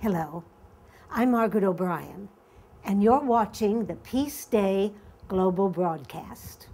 Hello, I'm Margaret Obrien, and you're watching the Peace Day Global Broadcast.